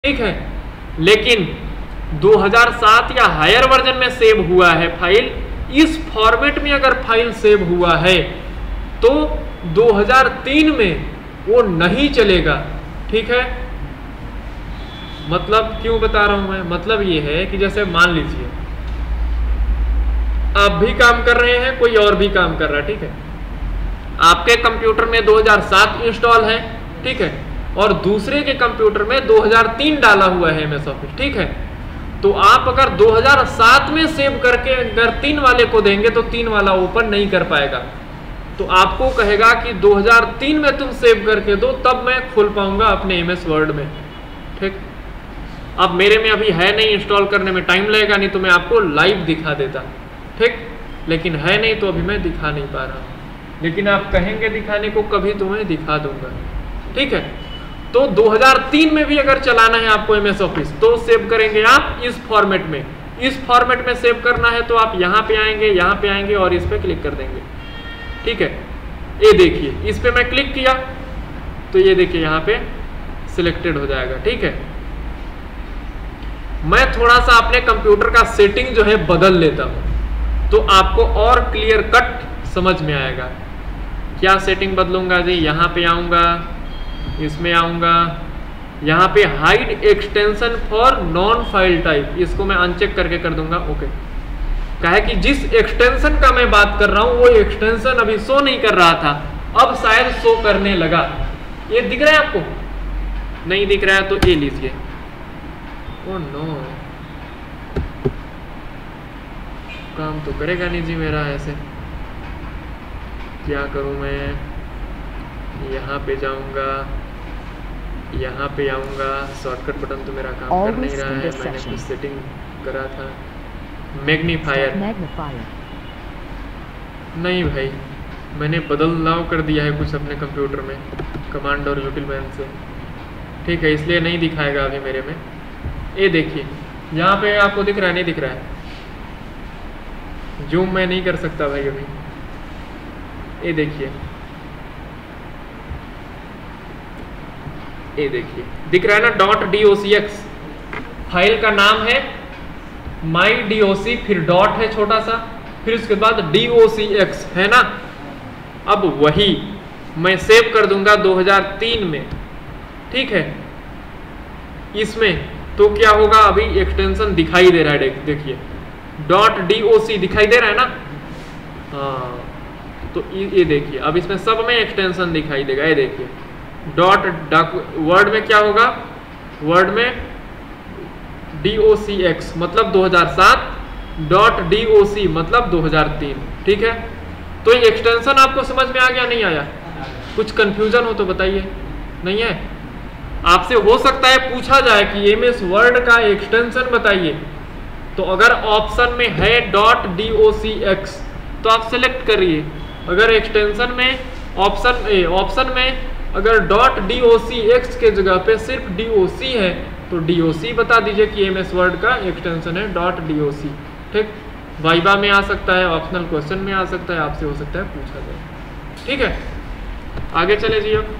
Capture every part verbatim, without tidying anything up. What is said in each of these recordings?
ठीक है। लेकिन दो हज़ार सात या हायर वर्जन में सेव हुआ है फाइल, इस फॉर्मेट में अगर फाइल सेव हुआ है तो दो हज़ार तीन में वो नहीं चलेगा। ठीक है, मतलब क्यों बता रहा हूं मैं, मतलब ये है कि जैसे मान लीजिए आप भी काम कर रहे हैं, कोई और भी काम कर रहा है, ठीक है, आपके कंप्यूटर में दो हज़ार सात इंस्टॉल है, ठीक है, और दूसरे के कंप्यूटर में दो हज़ार तीन डाला हुआ है एम एस ऑफिस, ठीक है। तो आप अगर दो हज़ार सात में सेव करके अगर तीन वाले को देंगे तो तीन वाला ओपन नहीं कर पाएगा, तो आपको कहेगा कि दो हज़ार तीन में तुम सेव करके दो, तब मैं खोल पाऊंगा अपने एम एस वर्ड में। ठीक, अब मेरे में अभी है नहीं, इंस्टॉल करने में टाइम लगेगा, नहीं तो मैं आपको लाइव दिखा देता। ठीक, लेकिन है नहीं तो अभी मैं दिखा नहीं पा रहा हूं, लेकिन आप कहेंगे दिखाने को, कभी तो मैं दिखा दूंगा। ठीक है, तो दो हज़ार तीन में भी अगर चलाना है आपको एम एस ऑफिस तो सेव करेंगे आप इस फॉर्मेट में। इस फॉर्मेट में सेव करना है तो आप यहाँ पे आएंगे, यहाँ पे आएंगे और इस पे क्लिक कर देंगे। ठीक है, ये देखिए इस पे मैं क्लिक किया तो ये देखिए यहाँ पे सिलेक्टेड हो जाएगा। ठीक है, मैं थोड़ा सा अपने कंप्यूटर का सेटिंग जो है बदल लेता हूँ तो आपको और क्लियर कट समझ में आएगा। क्या सेटिंग बदलूंगा जी, यहाँ पे आऊंगा, इसमें आऊंगा, यहाँ पे hide extension for known file type, इसको मैं अनचेक करके कर दूंगा। ओके, कहा है कि जिस एक्सटेंशन का मैं बात कर रहा हूं वो एक्सटेंशन अभी शो नहीं कर रहा था, अब शायद शो करने लगा। ये दिख रहा है आपको? नहीं दिख रहा है तो ये लीजिए। ओ नो, काम तो करेगा नहीं जी मेरा ऐसे। क्या करूं मैं, यहाँ पे जाऊंगा, यहाँ पे आऊंगा, शॉर्टकट बटन तो मेरा काम कर नहीं रहा है, मैंने कुछ सेटिंग करा था। मैग्नीफायर, नहीं भाई, मैंने बदलाव कर दिया है कुछ अपने कंप्यूटर में कमांड और यूटिल मैन से। ठीक है, इसलिए नहीं दिखाएगा अभी मेरे में। ये देखिए यहाँ पे आपको दिख रहा है, नहीं दिख रहा है, जूम मैं नहीं कर सकता भाई अभी। ये देखिए, ये देखिए दिख रहा है ना, dot D O C X file का नाम है, माई डी ओ सी, फिर डॉट है छोटा सा, फिर उसके बाद डी ओ सी एक्स है ना। अब वही मैं सेव कर दूंगा दो हज़ार तीन में। ठीक है, इसमें तो क्या होगा, अभी एक्सटेंशन दिखाई दे रहा है, देखिए डॉट डी ओ सी दिखाई दे रहा है ना। हाँ, तो ये देखिए अब इसमें सब में एक्सटेंशन दिखाई देगा। ये देखिए डॉट वर्ड में क्या होगा, वर्ड में डी ओ सी एक्स मतलब दो हज़ार सात, डॉट डी ओ सी मतलब दो हज़ार तीन। ठीक है, तो ये एक्सटेंशन आपको समझ में आ गया, नहीं आया? कुछ कंफ्यूजन हो तो बताइए। नहीं है? आपसे हो सकता है पूछा जाए कि एम एस वर्ड का एक्सटेंशन बताइए, तो अगर ऑप्शन में है dot D O C X तो आप सेलेक्ट करिए। अगर एक्सटेंशन में ऑप्शन ऑप्शन में अगर dot D O C X के जगह पे सिर्फ डी ओ सी है तो डी ओ सी बता दीजिए कि एम एस वर्ड का एक्सटेंशन है डॉट डी ओ सी। ठीक, वाइवा में आ सकता है, ऑप्शनल क्वेश्चन में आ सकता है, आपसे हो सकता है पूछा जाए। ठीक है, आगे चले जी। अब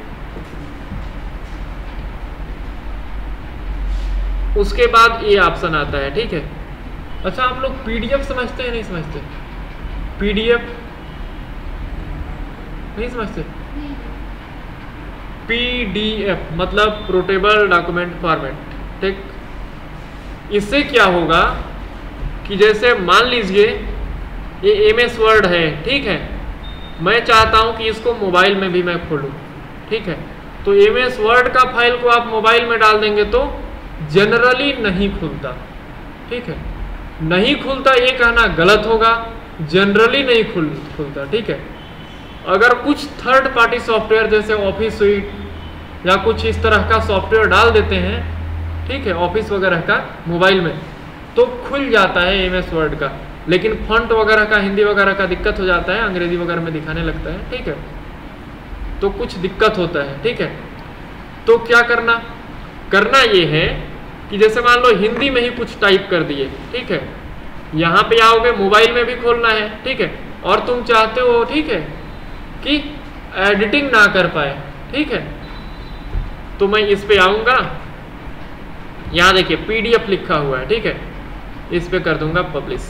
उसके बाद ये ऑप्शन आता है। ठीक है, अच्छा आप लोग पीडीएफ समझते हैं, नहीं समझते? पीडीएफ नहीं समझते? पीडीएफ मतलब पोर्टेबल डॉक्यूमेंट फॉर्मेट। ठीक, इससे क्या होगा कि जैसे मान लीजिए ये एम एस वर्ड है, ठीक है, मैं चाहता हूं कि इसको मोबाइल में भी मैं खोलूं। ठीक है, तो एम एस वर्ड का फाइल को आप मोबाइल में डाल देंगे तो जनरली नहीं खुलता। ठीक है, नहीं खुलता ये कहना गलत होगा, जनरली नहीं खुल खुलता। ठीक है, अगर कुछ थर्ड पार्टी सॉफ्टवेयर जैसे ऑफिस स्वीट या कुछ इस तरह का सॉफ्टवेयर डाल देते हैं, ठीक है, ऑफिस वगैरह का मोबाइल में, तो खुल जाता है एम एस वर्ड का, लेकिन फॉन्ट वगैरह का, हिंदी वगैरह का दिक्कत हो जाता है, अंग्रेजी वगैरह में दिखाने लगता है। ठीक है, तो कुछ दिक्कत होता है। ठीक है, तो क्या करना करना ये है कि जैसे मान लो हिंदी में ही कुछ टाइप कर दिए, ठीक है, यहाँ पे आओगे, मोबाइल में भी खोलना है, ठीक है, और तुम चाहते हो, ठीक है, कि एडिटिंग ना कर पाए, ठीक है, तो मैं इस पे आऊंगा, यहाँ देखिए पीडीएफ लिखा हुआ है, ठीक है, इस पे कर दूंगा पब्लिश,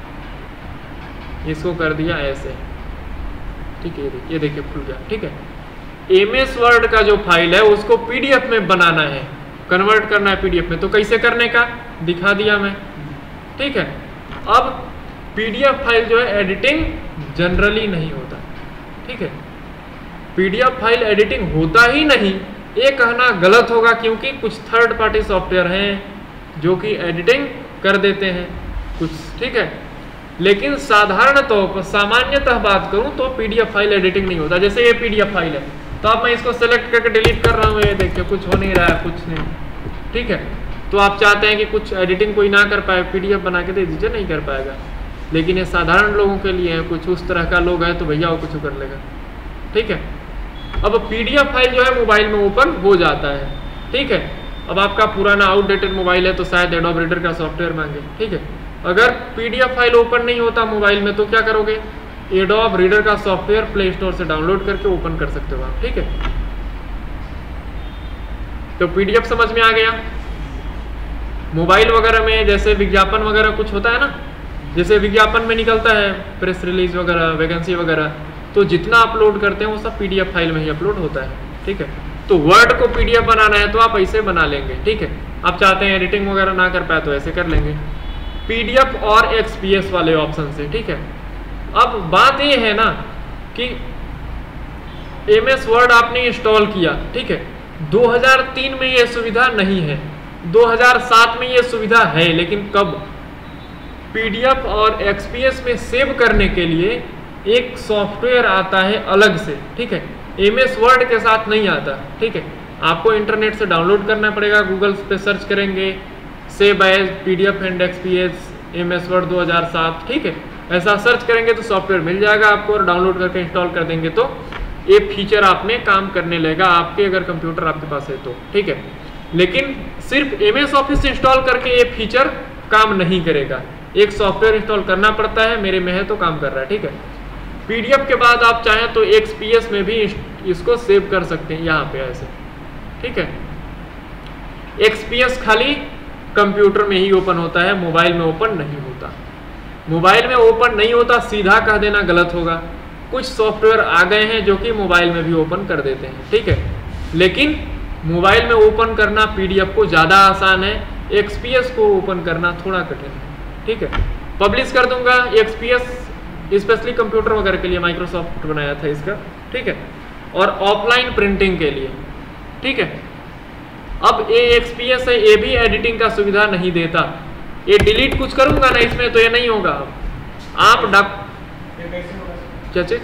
इसको कर दिया ऐसे, ठीक है, ये देखिए खुल गया, ठीक है। एम एस वर्ड का जो फाइल है उसको पीडीएफ में बनाना है, कन्वर्ट करना है पीडीएफ में, तो कैसे करने का दिखा दिया मैं, ठीक है। अब पीडीएफ फाइल जो है एडिटिंग जनरली नहीं होता, ठीक है, पीडीएफ फाइल एडिटिंग होता ही नहीं, ये कहना गलत होगा, क्योंकि कुछ थर्ड पार्टी सॉफ्टवेयर हैं जो कि एडिटिंग कर देते हैं कुछ, ठीक है। लेकिन साधारण तौर पर सामान्यतः बात करूं तो पीडीएफ फाइल एडिटिंग नहीं होता। जैसे ये पीडीएफ फाइल है, तो अब मैं इसको सेलेक्ट करके डिलीट कर रहा हूँ, ये देखिए कुछ हो नहीं रहा है, कुछ नहीं, ठीक है। तो आप चाहते हैं कि कुछ एडिटिंग कोई ना कर पाए, पीडीएफ बना के दे दीजिए, नहीं कर पाएगा। लेकिन ये साधारण लोगों के लिए है, कुछ उस तरह का लोग है तो भैया वो कुछ कर लेगा, ठीक है। अब पीडीएफ फाइल जो है मोबाइल में ओपन हो जाता है, ठीक है। अब आपका पुराना आउटडेटेड मोबाइल है तो शायद एडोब रीडर का सॉफ्टवेयर मांगे, ठीक है। अगर पीडीएफ फाइल ओपन नहीं होता मोबाइल में तो क्या करोगे, एडोब रीडर का सॉफ्टवेयर प्ले स्टोर से डाउनलोड करके ओपन कर सकते हो आप, ठीक है। तो पीडीएफ समझ में आ गया। मोबाइल वगैरह में जैसे विज्ञापन वगैरह कुछ होता है ना, जैसे विज्ञापन में निकलता है प्रेस रिलीज वगैरह, वैकेंसी वगैरह, तो जितना अपलोड करते हैं वो सब पीडीएफ फाइल में ही अपलोड होता है, ठीक है। तो वर्ड को पीडीएफ बनाना है तो आप ऐसे बना लेंगे, ठीक है। आप चाहते हैं एडिटिंग वगैरह ना कर पाए तो ऐसे कर लेंगे, पीडीएफ और एक्सपीएस वाले ऑप्शन से, ठीक है। अब बात ये है ना कि एमएस वर्ड आपने इंस्टॉल किया, ठीक है, दो हज़ार तीन में ये सुविधा नहीं है, दो हज़ार सात में ये सुविधा है, लेकिन कब, पीडीएफ और एक्सपीएस में सेव करने के लिए एक सॉफ्टवेयर आता है अलग से, ठीक है, एमएस वर्ड के साथ नहीं आता, ठीक है। आपको इंटरनेट से डाउनलोड करना पड़ेगा, गूगल पे सर्च करेंगे save as PDF and XPS MS Word दो हज़ार सात, ठीक है, ऐसा सर्च करेंगे तो सॉफ्टवेयर मिल जाएगा आपको, और डाउनलोड करके इंस्टॉल कर देंगे तो ये फीचर आप में काम करने लगेगा, आपके अगर कंप्यूटर आपके पास है तो, ठीक है। लेकिन सिर्फ एमएस ऑफिस इंस्टॉल करके ये फीचर काम नहीं करेगा, एक सॉफ्टवेयर इंस्टॉल करना पड़ता है, मेरे में है तो काम कर रहा है, ठीक है। पीडीएफ के बाद आप चाहें तो एक्सपीएस में भी इसको सेव कर सकते हैं, यहाँ पे ऐसे, ठीक है। एक्सपीएस खाली कंप्यूटर में ही ओपन होता है, मोबाइल में ओपन नहीं होता। मोबाइल में ओपन नहीं होता सीधा कह देना गलत होगा, कुछ सॉफ्टवेयर आ गए हैं जो कि मोबाइल में भी ओपन कर देते हैं, ठीक है। लेकिन मोबाइल में ओपन करना पीडीएफ को ज़्यादा आसान है, एक्सपीएस को ओपन करना थोड़ा कठिन है, ठीक है। पब्लिश कर दूंगा एक्सपीएस, स्पेशली कंप्यूटर वगैरह के लिए माइक्रोसॉफ्ट बनाया था इसका, ठीक है, और ऑफलाइन प्रिंटिंग के लिए, ठीक है। अब ये एक्सपीएस है, ये भी एडिटिंग का सुविधा नहीं देता, ये डिलीट कुछ करूंगा ना इसमें तो ये नहीं होगा। आप डॉक क्या चीज,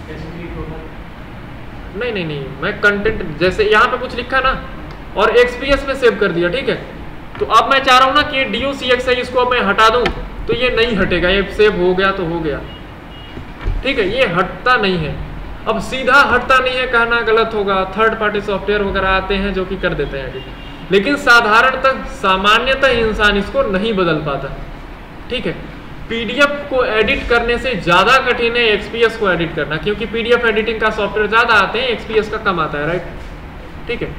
नहीं नहीं नहीं मैं कंटेंट जैसे यहाँ पे कुछ लिखा ना और एक्सपीएस में सेव कर दिया, ठीक है। तो अब मैं चाह रहा हूँ ना कि डीओसीएक्स है, इसको मैं हटा दूं तो ये नहीं हटेगा, ये सेव हो गया तो हो गया, ठीक है, ये हटता नहीं है। अब सीधा हटता नहीं है कहना गलत होगा, थर्ड पार्टी सॉफ्टवेयर वगैरह आते हैं जो कि कर देते हैं एडिट, लेकिन साधारणतः सामान्यतः इंसान इसको नहीं बदल पाता, ठीक है। पीडीएफ को एडिट करने से ज्यादा कठिन है एक्सपीएस को एडिट करना, क्योंकि पीडीएफ एडिटिंग का सॉफ्टवेयर ज्यादा आते हैं, एक्सपीएस का कम आता है, राइट, ठीक है।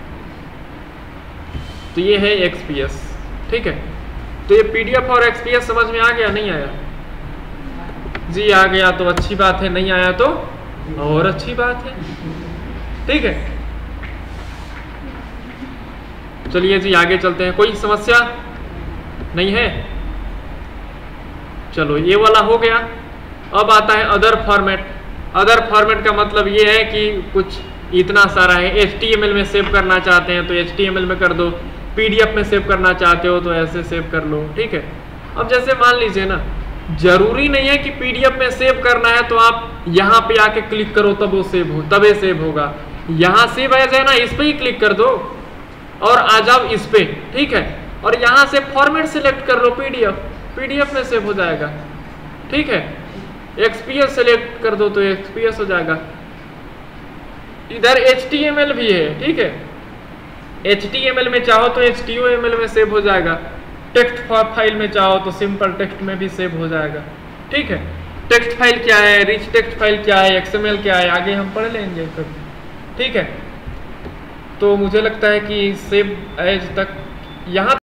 तो ये है एक्सपीएस, ठीक है। तो ये पीडीएफ और एक्सपीएस समझ में आ गया, नहीं आया जी, आ गया तो अच्छी बात है, नहीं आया तो और अच्छी बात है, ठीक है। चलिए जी आगे चलते हैं, कोई समस्या नहीं है, चलो ये वाला हो गया। अब आता है अदर फॉर्मेट। अदर फॉर्मेट का मतलब ये है कि कुछ इतना सारा है, एच टी एम एल में सेव करना चाहते हैं तो एच टी एम एल में कर दो, पीडीएफ में सेव करना चाहते हो तो ऐसे सेव कर लो, ठीक है। अब जैसे मान लीजिए ना, जरूरी नहीं है कि पीडीएफ में सेव करना है तो आप यहाँ पे आके क्लिक करो तब वो सेव हो, तबे सेव होगा। यहाँ सेव एज है ना, इस पे ही क्लिक कर दो और आ जाओ इस पे, ठीक है, और यहाँ से फॉर्मेट सिलेक्ट कर लो पीडीएफ, पीडीएफ में सेव हो जाएगा, ठीक है। एक्सपीएस सिलेक्ट कर दो तो एक्सपीएस हो जाएगा। इधर एच टी एम एल भी है, ठीक है, एच टी एम एल में चाहो तो H T O M L में सेव हो जाएगा, टेक्स्ट फाइल में चाहो तो सिंपल टेक्स्ट में भी सेव हो जाएगा, ठीक है। टेक्स्ट फाइल क्या है, रिच टेक्स्ट फाइल क्या है, एक्सएमएल क्या है, आगे हम पढ़ लेंगे कभी, ठीक है। तो मुझे लगता है कि सेव एज तक यहाँ